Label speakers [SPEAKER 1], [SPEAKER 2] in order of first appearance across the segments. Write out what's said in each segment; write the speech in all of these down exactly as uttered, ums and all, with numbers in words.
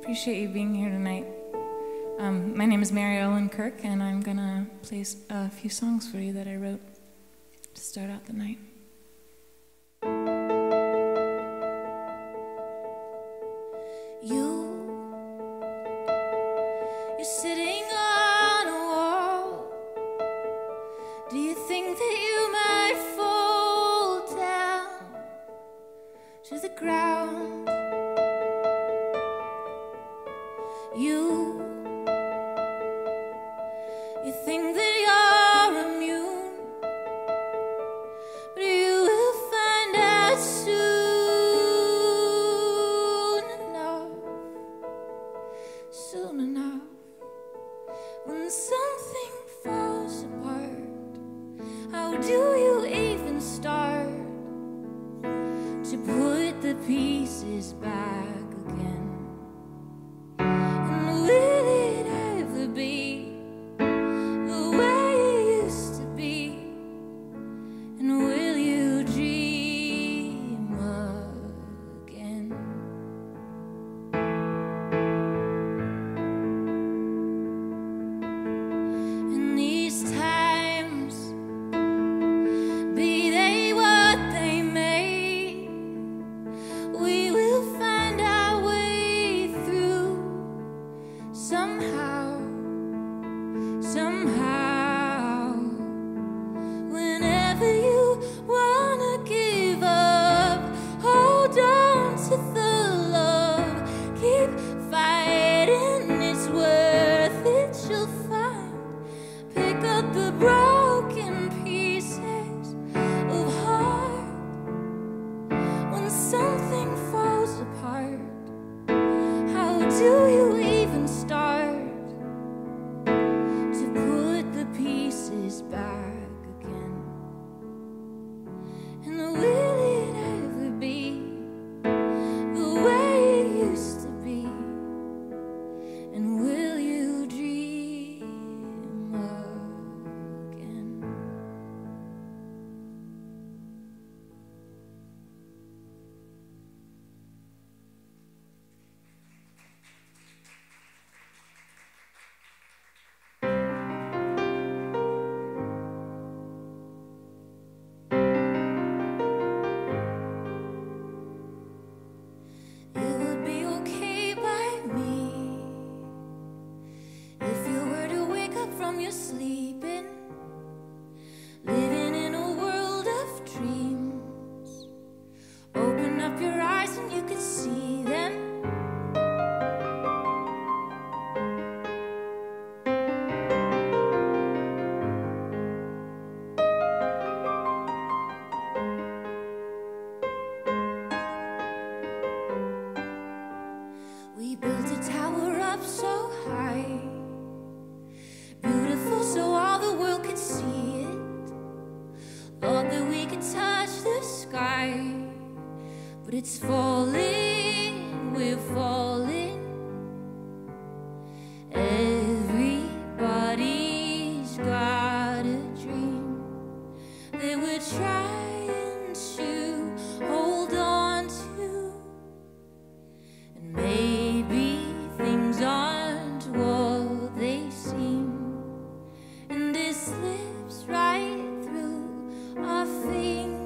[SPEAKER 1] Appreciate you being here tonight. Um, my name is Mary Ellen Kirk, and I'm going to play a few songs for you that I wrote to start out the night.
[SPEAKER 2] You, you're sitting on a wall. Do you think that you might fall down to the ground? You, you think that you're immune, but you will find out soon enough, soon enough. When something falls apart, how do you even start to put the pieces back again? It's falling, we're falling. Everybody's got a dream that we're trying to hold on to. And maybe things aren't what they seem, and it slips right through our fingers.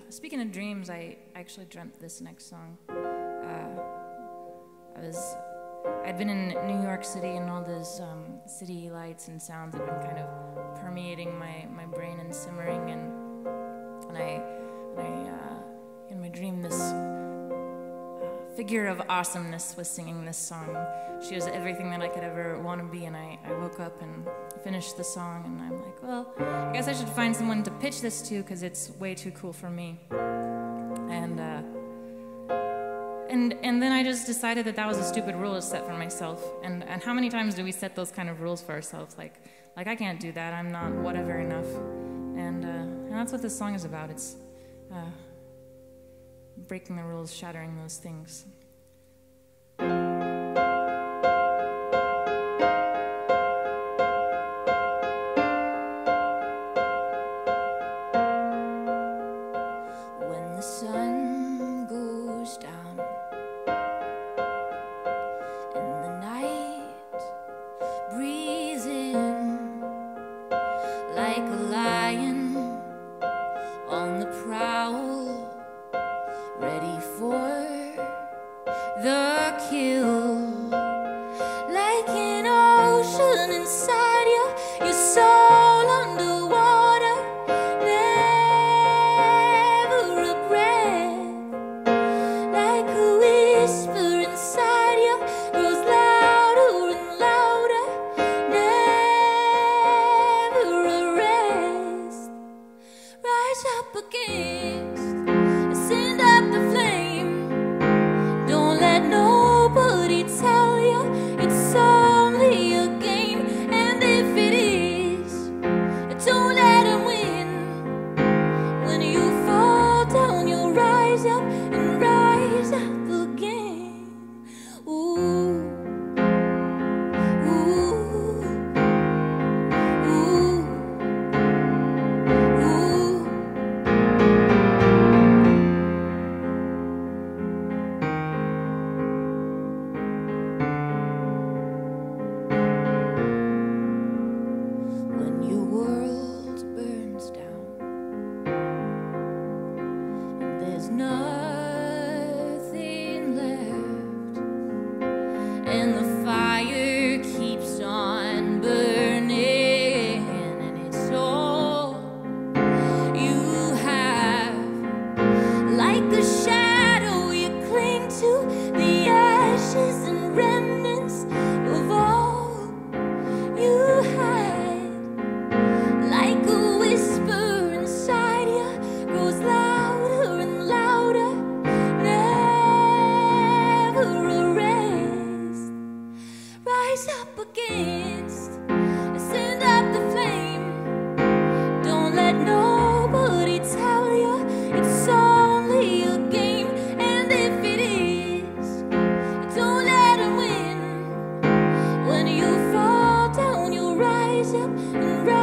[SPEAKER 1] speaking of dreams, I actually dreamt this next song. Uh, I was, I'd been in New York City, and all those um, city lights and sounds had been kind of permeating my, my brain and simmering, and and I, and I uh, in my dream, this uh, figure of awesomeness was singing this song. She was everything that I could ever want to be, and I, I woke up and finished the song, and I'm like, well, I guess I should find someone to pitch this to, because it's way too cool for me. And uh, and and then I just decided that that was a stupid rule to set for myself. And and how many times do we set those kind of rules for ourselves? Like like I can't do that. I'm not whatever enough. And uh, and that's what this song is about. It's uh, breaking the rules, shattering those things.
[SPEAKER 2] When the sun goes down and the night breathes in like a lion on the prowl, ready for the kill. Like an ocean inside you, your soul underwater, never a breath. Like a whisper inside you, grows louder and louder, never a rest. Rise up against, send up the flame. Don't let nobody tell you it's only a game. And if it is, don't let them win. When you fall down, you'll rise up and rise up again. Ooh, ooh, ooh, ooh. When your world burns down and there's nothing left, and the fire keeps on burning, and it's all you have. Like a shadow you cling to, the ashes and remnants of all you had. Like a whisper inside you, grows louder and louder, never a rest. Rise up against, send up the flame. Don't let nobody tell you it's only a game. And if it is, don't let them win. When you fall down, you'll rise up and rise